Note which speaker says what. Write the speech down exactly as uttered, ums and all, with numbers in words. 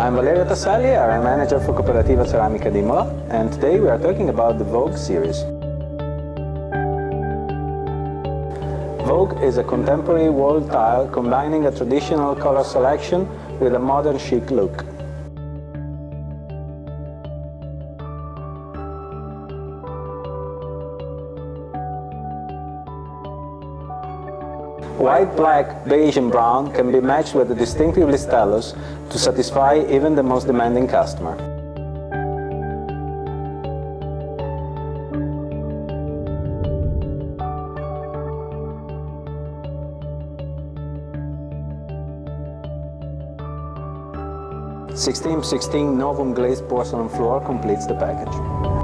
Speaker 1: I'm Valerio Tassalli, I'm manager for Cooperativa Ceramica di Imola, and today we are talking about the Vogue series. Vogue is a contemporary wall tile combining a traditional color selection with a modern chic look. White, black, beige and brown can be matched with a distinctively stylus to satisfy even the most demanding customer. sixteen by sixteen Novum glazed porcelain floor completes the package.